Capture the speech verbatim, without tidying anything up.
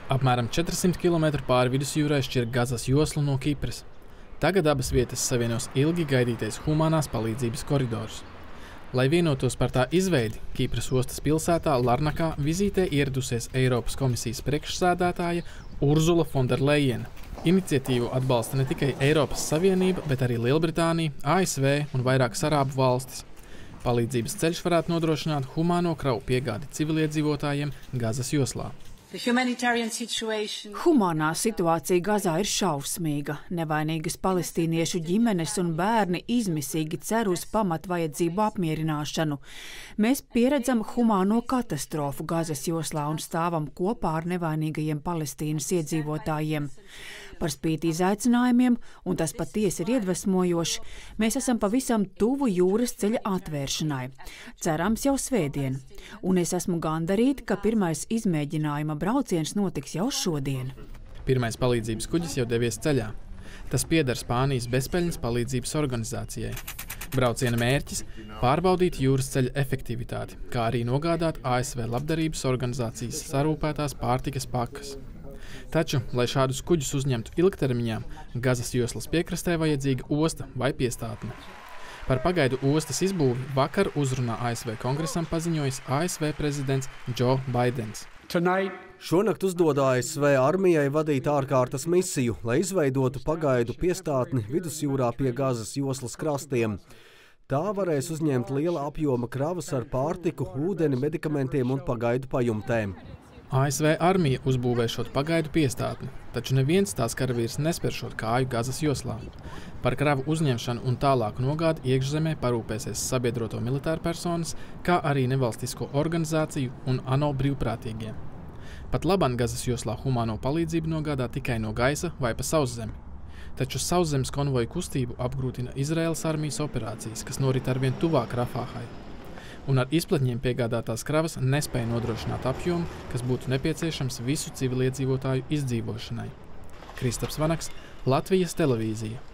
Apmēram četrsimt kilometru pāri vidusjūrai šķir Gazas joslu no Kipras. Tagad abas vietas savienos ilgi gaidītais humanās palīdzības koridors. Lai vienotos par tā izveidi, Kipras ostas pilsētā Larnakā vizītē ieradusies Eiropas komisijas priekšsēdētāja Urzula Fonderlejena. Iniciatīvu atbalsta ne tikai Eiropas Savienība, bet arī Lielbritānija, A S V un vairākas arābu valstis. Palīdzības ceļš varētu nodrošināt humāno kravu piegādi civiliedzīvotājiem Gazas joslā. Humānā situācija Gazā ir šausmīga. Nevainīgas palestīniešu ģimenes un bērni izmisīgi cer uz pamatvajadzību apmierināšanu. Mēs pieredzam humāno katastrofu Gazas joslā un stāvam kopā ar nevainīgajiem Palestīnas iedzīvotājiem. Par spīti izaicinājumiem, un tas patiesi ir iedvesmojoši, mēs esam pavisam tuvu jūras ceļa atvēršanai. Cerams jau svētdien. Un es esmu gandarīta, ka pirmais izmēģinājuma brauciens notiks jau šodien. Pirmais palīdzības kuģis jau devies ceļā. Tas pieder Spānijas bezpeļņas palīdzības organizācijai. Brauciena mērķis – pārbaudīt jūras ceļa efektivitāti, kā arī nogādāt A S V labdarības organizācijas sarūpētās pārtikas pakas. Taču, lai šādus kuģus uzņemtu ilgtermiņā, Gazas joslas piekrastē vajadzīga osta vai piestātne. Par pagaidu ostas izbūvi vakar uzrunā A S V kongresam paziņojis A S V prezidents Joe Baidens. Šonakt uzdod A S V armijai vadīt ārkārtas misiju, lai izveidotu pagaidu piestātni vidusjūrā pie Gazas joslas krastiem. Tā varēs uzņemt liela apjoma kravas ar pārtiku, ūdeni, medikamentiem un pagaidu pajumtēm. A S V armija uzbūvēšot pagaidu piestātni, taču neviens tās karavīrs nesperšot kāju Gazas joslā. Par kravu uzņemšanu un tālāku nogādi iekšzemē parūpēsies sabiedroto militārpersonas, kā arī nevalstisko organizāciju un ANO brīvprātīgie. Pat laban Gazas joslā humāno palīdzību nogādā tikai no gaisa vai pa sauszemi. Taču sauszemes konvoju kustību apgrūtina Izraēlas armijas operācijas, kas norit arvien tuvāk Rafahai. Un ar izplatņiem piegādātās kravas nespēja nodrošināt apjomu, kas būtu nepieciešams visu civiliedzīvotāju izdzīvošanai. Kristaps Vanaks, Latvijas televīzija.